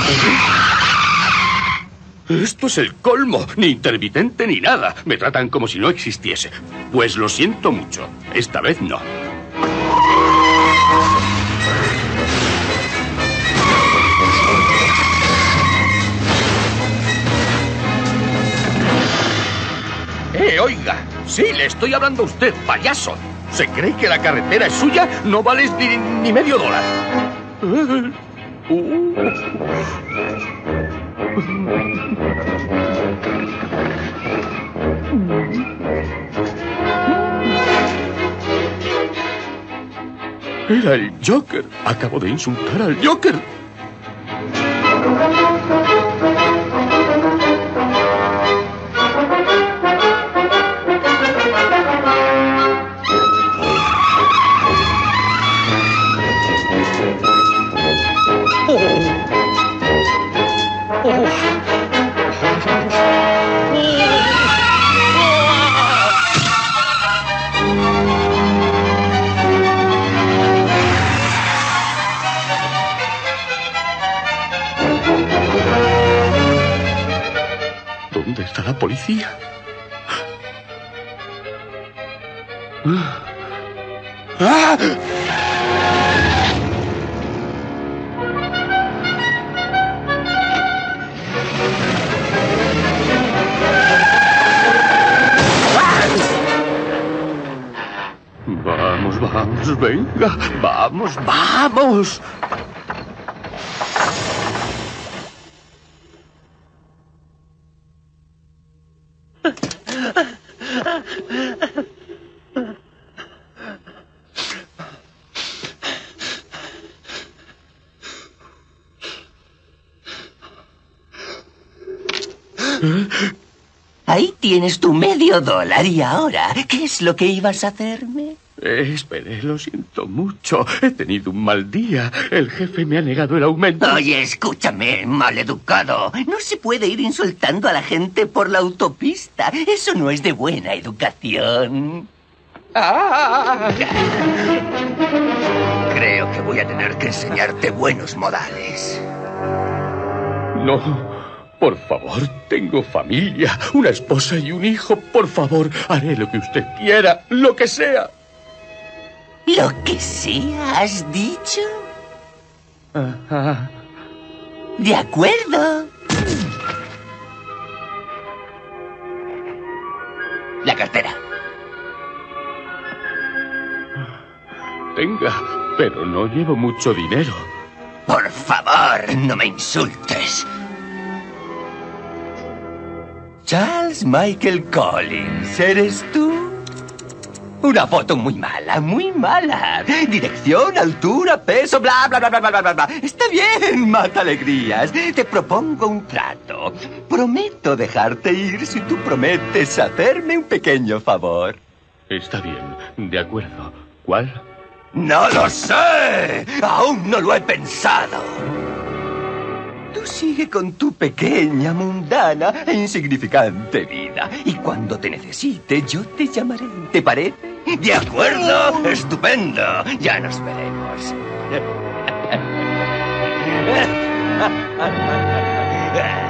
Esto es el colmo. Ni intermitente ni nada. Me tratan como si no existiese. Pues lo siento mucho. Esta vez no. Oiga. Sí, le estoy hablando a usted, payaso. ¿Se cree que la carretera es suya? No vales ni medio dólar. Era el Joker. Acabo de insultar al Joker. ¿Dónde está la policía? ¡Ah! Vamos, vamos, venga, vamos, vamos. Ahí tienes tu medio dólar. ¿Y ahora qué es lo que ibas a hacerme? Espere, lo siento mucho. He tenido un mal día. El jefe me ha negado el aumento. Oye, escúchame, maleducado. No se puede ir insultando a la gente por la autopista. Eso no es de buena educación. Creo que voy a tener que enseñarte buenos modales. No. Por favor, tengo familia, una esposa y un hijo. Por favor, haré lo que usted quiera, lo que sea. ¿Lo que sea, has dicho? Ajá. De acuerdo. La cartera. Tenga, pero no llevo mucho dinero. Por favor, no me insultes. Charles Michael Collins, ¿eres tú? Una foto muy mala, muy mala. Dirección, altura, peso, bla, bla, bla, bla, bla, bla, bla. Está bien, mata alegrías. Te propongo un trato. Prometo dejarte ir si tú prometes hacerme un pequeño favor. Está bien, de acuerdo. ¿Cuál? ¡No lo sé! ¡Aún no lo he pensado! Tú sigue con tu pequeña, mundana e insignificante vida. Y cuando te necesite, yo te llamaré. ¿Te parece? ¿De acuerdo? ¡Estupendo! Ya nos veremos.